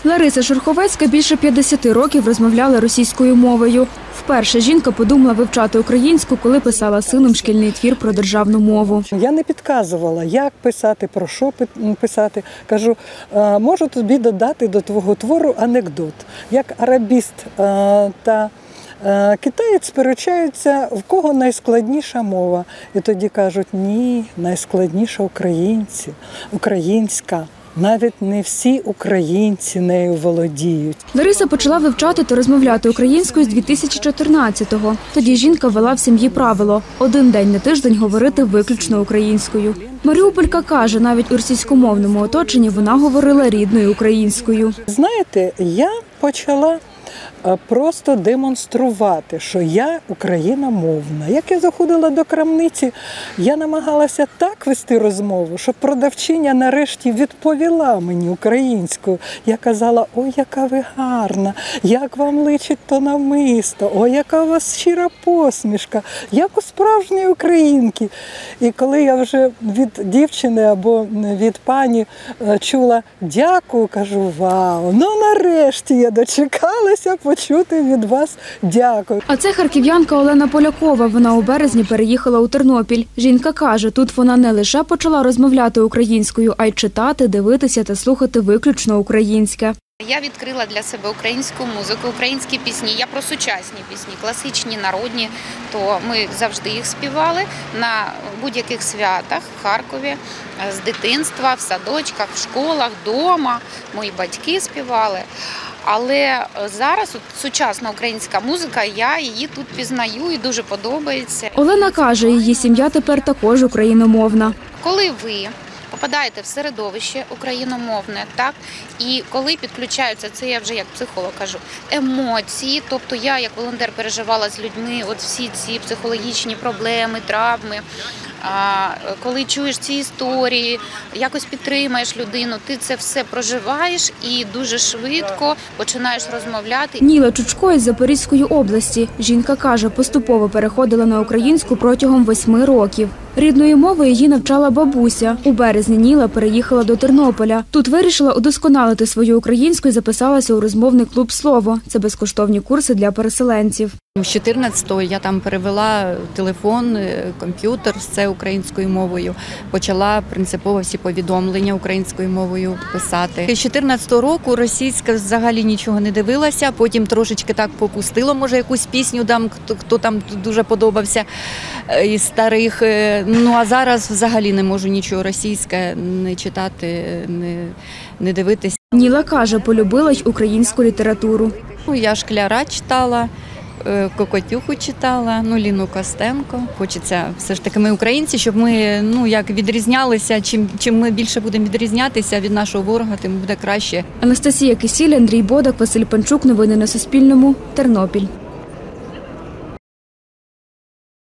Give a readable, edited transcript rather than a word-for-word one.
Лариса Шурховецька більше 50 років розмовляла російською мовою. Вперше жінка подумала вивчати українську, коли писала сином шкільний твір про державну мову. Я не підказувала, як писати, про що писати. Кажу, можу тобі додати до твого твору анекдот. Як арабіст та китаєць сперечаються, в кого найскладніша мова. І тоді кажуть, ні, найскладніша українська. Навіть не всі українці нею володіють. Лариса почала вивчати та розмовляти українською з 2014-го. Тоді жінка ввела в сім'ї правило – один день на тиждень говорити виключно українською. Маріуполька каже, навіть у російськомовному оточенні вона говорила рідною українською. Знаєте, я почала просто демонструвати, що я україномовна. Як я заходила до крамниці, я намагалася так вести розмову, щоб продавчиня нарешті відповіла мені українською. Я казала, ой, яка ви гарна, як вам личить то намисто, ой, яка у вас щира посмішка, як у справжньої українки. І коли я вже від дівчини або від пані чула дякую, кажу, вау, ну нарешті я дочекалася почути від вас дякую. А це харків'янка Олена Полякова. Вона у березні переїхала у Тернопіль. Жінка каже, тут вона не лише почала розмовляти українською, а й читати, дивитися та слухати виключно українське. Я відкрила для себе українську музику, українські пісні. Я про сучасні пісні, класичні, народні, то ми завжди їх співали на будь-яких святах в Харкові, з дитинства, в садочках, в школах, вдома. Мої батьки співали. Але зараз сучасна українська музика, я її тут пізнаю і дуже подобається. Олена каже, її сім'я тепер також україномовна. Коли ви попадаєте в середовище україномовне, так, і коли підключаються, це я вже як психолог кажу, емоції, тобто я як волонтер переживала з людьми от всі ці психологічні проблеми, травми, коли чуєш ці історії, якось підтримаєш людину, ти це все проживаєш і дуже швидко починаєш розмовляти. Ніла Чучко із Запорізької області. Жінка каже, поступово переходила на українську протягом 8 років. Рідною мовою її навчала бабуся. У березні Ніла переїхала до Тернополя. Тут вирішила удосконалити свою українську і записалася у розмовний клуб «Слово». Це безкоштовні курси для переселенців. З 14-го я там перевела телефон, комп'ютер, все українською мовою. Почала принципово всі повідомлення українською мовою писати. З 14-го року російська взагалі нічого не дивилася, потім трошечки так попустило, може якусь пісню, хто там дуже подобався із старих. Ну а зараз взагалі не можу нічого російське не читати, не дивитися. Ніла каже, полюбила й українську літературу. Я Шкляра читала, Кокотюху читала, Ліну Костенко. Хочеться все ж таки ми українці, щоб ми як відрізнялися, чим ми більше будемо відрізнятися від нашого ворога, тим буде краще. Анастасія Кисіль, Андрій Бодак, Василь Панчук. Новини на Суспільному. Тернопіль.